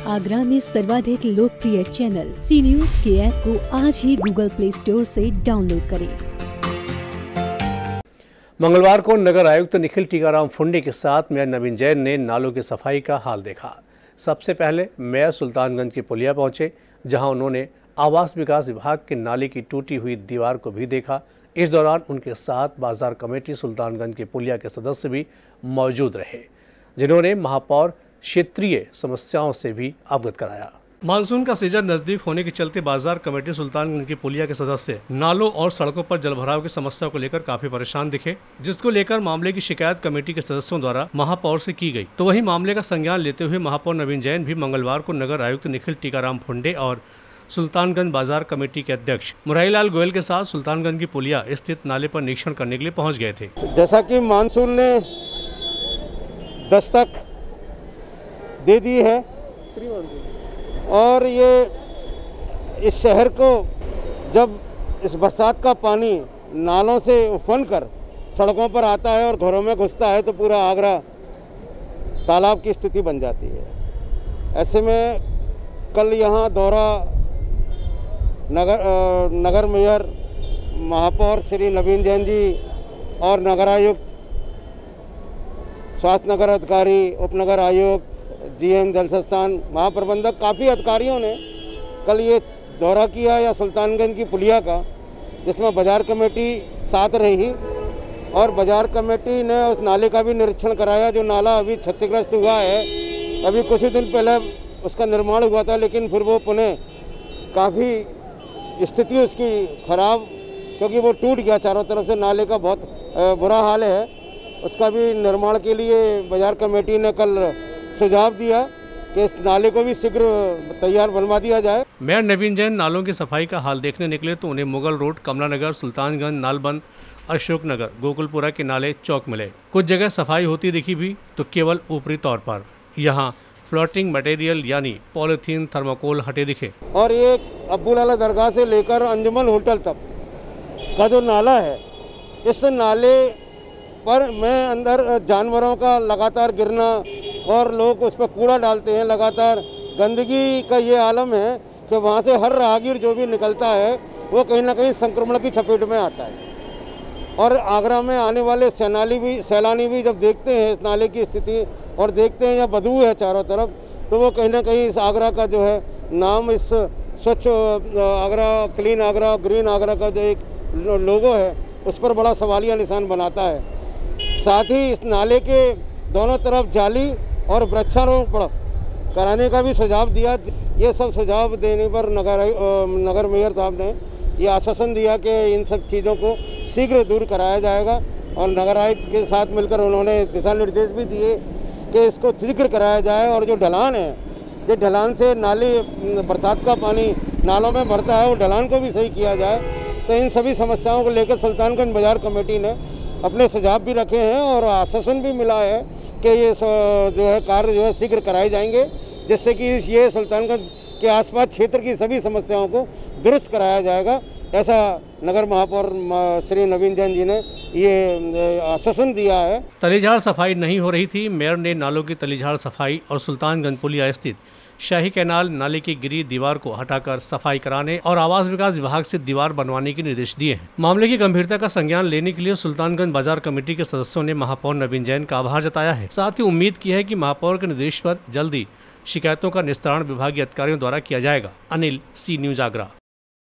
आगरा में सर्वाधिक लोकप्रिय चैनल सी न्यूज के ऐप को आज ही गूगल प्ले स्टोर से डाउनलोड करें। मंगलवार को नगर आयुक्त निखिल टीकाराम फुंडे के साथ मेयर नवीन जैन ने नालों की सफाई का हाल देखा। सबसे पहले मेयर सुल्तानगंज की पुलिया पहुंचे, जहां उन्होंने आवास विकास विभाग के नाले की टूटी हुई दीवार को भी देखा। इस दौरान उनके साथ बाजार कमेटी सुल्तानगंज के पुलिया के सदस्य भी मौजूद रहे, जिन्होंने महापौर क्षेत्रीय समस्याओं से भी अवगत कराया। मानसून का सीजन नजदीक होने के चलते बाजार कमेटी सुल्तानगंज की पुलिया के सदस्य नालों और सड़कों पर जलभराव की समस्या को लेकर काफी परेशान दिखे, जिसको लेकर मामले की शिकायत कमेटी के सदस्यों द्वारा महापौर से की गई। तो वहीं मामले का संज्ञान लेते हुए महापौर नवीन जैन भी मंगलवार को नगर आयुक्त निखिल टीकाराम फुंडे और सुल्तानगंज बाजार कमेटी के अध्यक्ष मुरारीलाल गोयल के साथ सुल्तानगंज की पुलिया स्थित नाले पर निरीक्षण करने के लिए पहुँच गए थे। जैसा कि मानसून ने दस्तक दे दी है और ये इस शहर को जब इस बरसात का पानी नालों से उफन कर सड़कों पर आता है और घरों में घुसता है तो पूरा आगरा तालाब की स्थिति बन जाती है। ऐसे में कल यहाँ दौरा नगर मेयर महापौर श्री नवीन जैन जी और नगर आयुक्त, स्वास्थ्य नगर अधिकारी, उपनगर आयुक्त, जीएम जल संस्थान, महाप्रबंधक, काफ़ी अधिकारियों ने कल ये दौरा किया या सुल्तानगंज की पुलिया का, जिसमें बाजार कमेटी साथ रही और बाजार कमेटी ने उस नाले का भी निरीक्षण कराया। जो नाला अभी क्षतिग्रस्त हुआ है, अभी कुछ ही दिन पहले उसका निर्माण हुआ था, लेकिन फिर वो पुनः काफ़ी स्थिति उसकी खराब, क्योंकि वो टूट गया चारों तरफ से। नाले का बहुत बुरा हाल है। उसका भी निर्माण के लिए बाजार कमेटी ने कल सुझाव दिया कि इस नाले को भी शीघ्र तैयार बनवा दिया जाए। मेयर नवीन जैन नालों की सफाई का हाल देखने निकले तो उन्हें मुगल रोड, कमला नगर, सुल्तानगंज, नालबंद, अशोक नगर, गोकुलपुरा के नाले चौक मिले। कुछ जगह सफाई होती दिखी भी तो केवल ऊपरी तौर पर। यहाँ फ्लोटिंग मटेरियल यानी पॉलीथीन, थर्माकोल हटे दिखे। और ये अब्बुलाला दरगाह से लेकर अंजुमन होटल तक का जो नाला है, इस नाले पर में अंदर जानवरों का लगातार गिरना और लोग उस पर कूड़ा डालते हैं, लगातार गंदगी का ये आलम है कि वहाँ से हर राहगीर जो भी निकलता है वो कहीं ना कहीं संक्रमण की चपेट में आता है। और आगरा में आने वाले सैलानी भी जब देखते हैं इस नाले की स्थिति और देखते हैं यहाँ बदबू है चारों तरफ, तो वो कहीं ना कहीं इस आगरा का जो है नाम, इस स्वच्छ आगरा, क्लीन आगरा, ग्रीन आगरा का जो एक लोगो है, उस पर बड़ा सवालिया निशान बनाता है। साथ ही इस नाले के दोनों तरफ जाली और वृक्षारोपण कराने का भी सुझाव दिया। ये सब सुझाव देने पर नगर मेयर साहब ने ये आश्वासन दिया कि इन सब चीज़ों को शीघ्र दूर कराया जाएगा और नगर आयुक्त के साथ मिलकर उन्होंने दिशा निर्देश भी दिए कि इसको शीघ्र कराया जाए। और जो ढलान है, जो ढलान से नाले बरसात का पानी नालों में भरता है, वो ढलान को भी सही किया जाए। तो इन सभी समस्याओं को लेकर सुल्तानगंज बाजार कमेटी ने अपने सुझाव भी रखे हैं और आश्वासन भी मिला है कि ये जो है कार्य जो है शीघ्र कराए जाएंगे, जिससे कि ये सुल्तानगंज के आसपास क्षेत्र की सभी समस्याओं को दुरुस्त कराया जाएगा। ऐसा नगर महापौर श्री नवीन जैन जी ने ये आश्वासन दिया है। तलीझाड़ सफाई नहीं हो रही थी। मेयर ने नालों की तलीझाड़ सफाई और सुल्तानगंज पुलिया स्थित शाही कैनाल नाले की गिरी दीवार को हटाकर सफाई कराने और आवास विकास विभाग से दीवार बनवाने के निर्देश दिए हैं। मामले की गंभीरता का संज्ञान लेने के लिए सुल्तानगंज बाजार कमेटी के सदस्यों ने महापौर नवीन जैन का आभार जताया है। साथ ही उम्मीद की है कि महापौर के निर्देश पर जल्दी शिकायतों का निस्तारण विभागीय अधिकारियों द्वारा किया जाएगा। Anil, C news Agra.